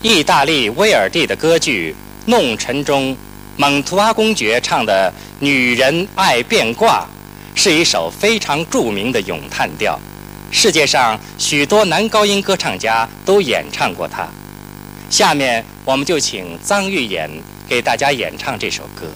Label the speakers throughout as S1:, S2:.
S1: 意大利威尔第的歌剧《弄臣》中，蒙图阿公爵唱的《女人爱变卦》是一首非常著名的咏叹调，世界上许多男高音歌唱家都演唱过它。下面我们就请臧玉衍给大家演唱这首歌。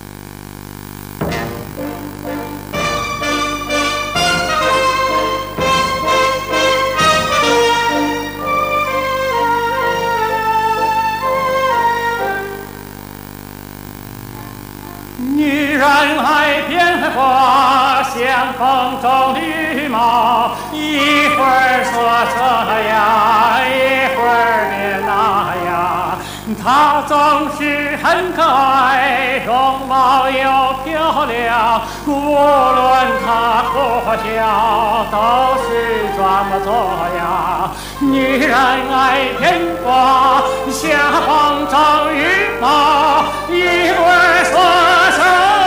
S2: 女人爱变化，像风中的羽毛，一会儿说这样，一会儿变那样。她总是很可爱，容貌又漂亮，无论她哭或笑，都是这么做呀。女人爱变化，像风中羽毛，一会儿说这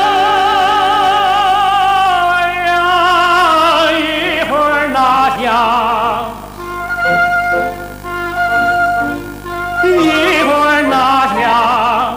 S2: 样，一会儿那样，一会儿那样。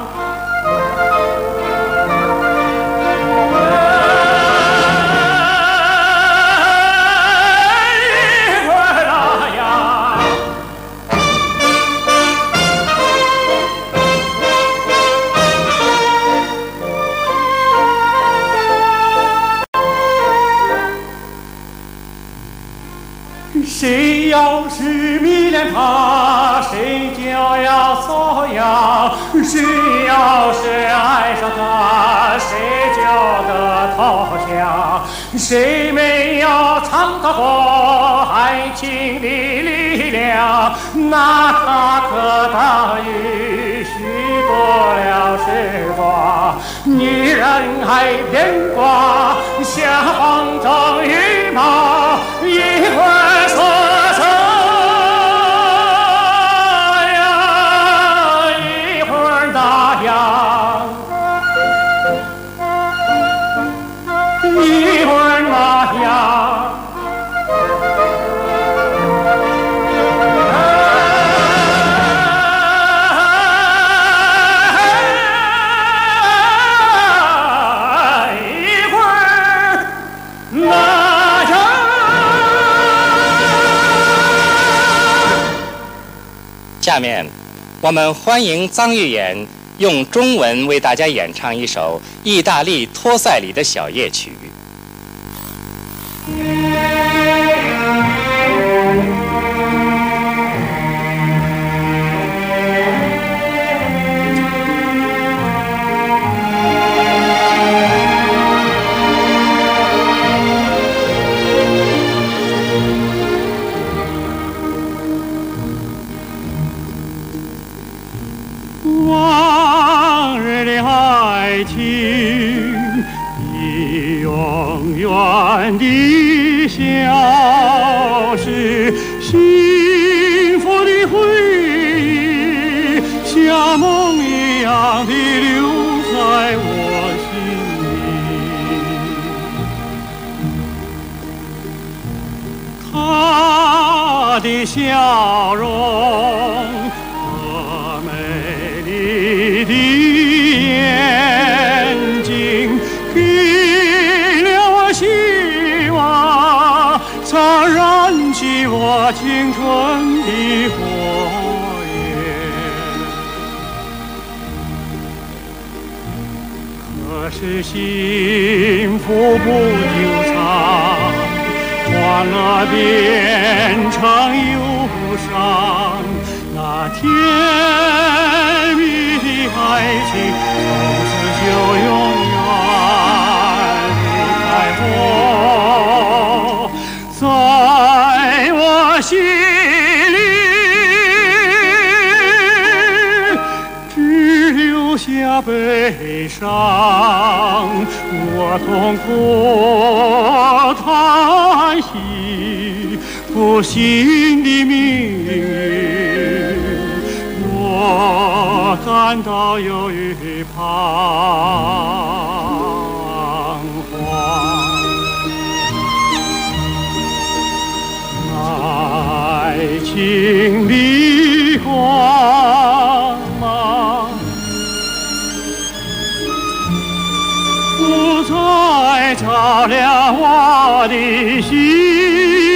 S2: 谁要是迷恋他，谁就要这样；谁要是爱上他，谁就得投降。谁没有尝到过爱情的力量，那他可大于许多了时光。女人爱变卦，像风中羽毛，一会儿说这样，一会儿那样，一会儿那样。
S1: 下面，我们欢迎臧玉衍用中文为大家演唱一首意大利托塞里的小夜曲。
S2: 往日的爱情已永远地消失，幸福的回忆像梦一样地留在我心里。她的笑容，你的眼睛给了我希望，才燃起我青春的火焰。可是幸福不久长，欢乐变成忧伤。那甜蜜的爱情从此就永远离开我，在我心里只留下悲伤，我痛苦叹息不幸的命运，我感到忧郁彷徨。爱情的花彩照亮我的心。